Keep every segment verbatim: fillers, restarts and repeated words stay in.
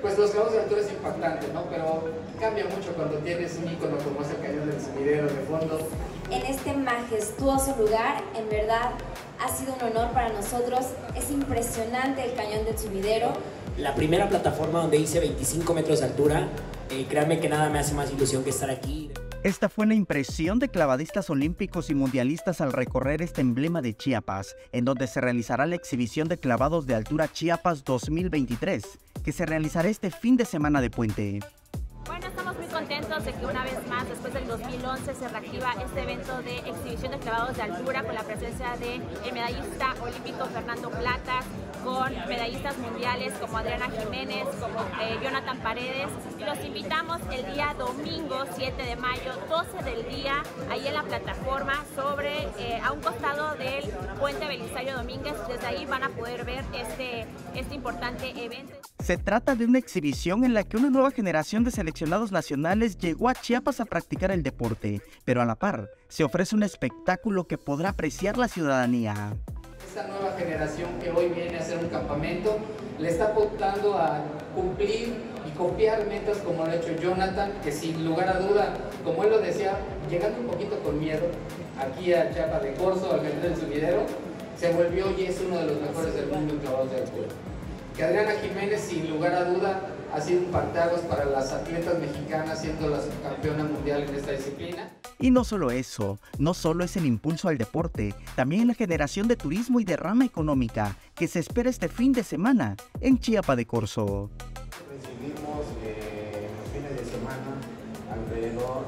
pues los clavados de altura es impactante, ¿no? Pero cambia mucho cuando tienes un ícono como es el Cañón del Sumidero de fondo. En este majestuoso lugar, en verdad, ha sido un honor para nosotros. Es impresionante el Cañón del Sumidero. La primera plataforma donde hice veinticinco metros de altura, eh, créanme que nada me hace más ilusión que estar aquí. Esta fue la impresión de clavadistas olímpicos y mundialistas al recorrer este emblema de Chiapas, en donde se realizará la exhibición de clavados de altura Chiapas dos mil veintitrés, que se realizará este fin de semana de puente. Bueno, estamos muy contentos de que una vez más, después del dos mil once, se reactiva este evento de exhibición de clavados de altura con la presencia del medallista olímpico Fernando Platas, con medallistas mundiales como Adriana Jiménez, como eh, Jonathan Paredes. Y los invitamos el día domingo siete de mayo, doce del día, ahí en la plataforma, sobre eh, a un costado del Puente Belisario Domínguez. Desde ahí van a poder ver este, este importante evento. Se trata de una exhibición en la que una nueva generación de seleccionados nacionales llegó a Chiapas a practicar el deporte, pero a la par se ofrece un espectáculo que podrá apreciar la ciudadanía. Esta nueva generación que hoy viene a hacer un campamento le está apuntando a cumplir y copiar metas como lo ha hecho Jonathan, que sin lugar a duda, como él lo decía, llegando un poquito con miedo aquí a Chiapas de Corzo, al Cañón del Sumidero, se volvió y es uno de los mejores del mundo en clavados de altura. Que Adriana Jiménez, sin lugar a duda, ha sido un parteaguas para las atletas mexicanas, siendo la subcampeona mundial en esta disciplina. Y no solo eso, no solo es el impulso al deporte, también la generación de turismo y derrama económica que se espera este fin de semana en Chiapa de Corzo. Recibimos eh, en los fines de semana alrededor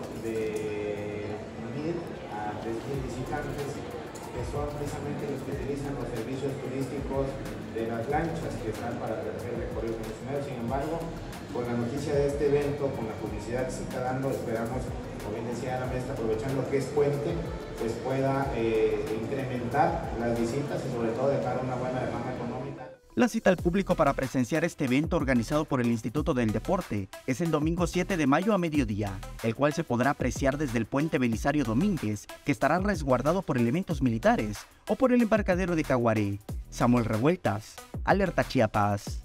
de mil a tres mil visitantes, que son precisamente los que utilizan los servicios turísticos de las lanchas que están para hacer recorridos nacionales. Sin embargo, con la noticia de este evento, con la publicidad que se está dando, esperamos, como bien decía la maestra, aprovechando que es puente, pues pueda eh, incrementar las visitas y sobre todo dejar una buena demanda económica. La cita al público para presenciar este evento organizado por el Instituto del Deporte es el domingo siete de mayo a mediodía, el cual se podrá apreciar desde el Puente Belisario Domínguez, que estará resguardado por elementos militares, o por el embarcadero de Caguaré. Samuel Revueltas, Alerta Chiapas.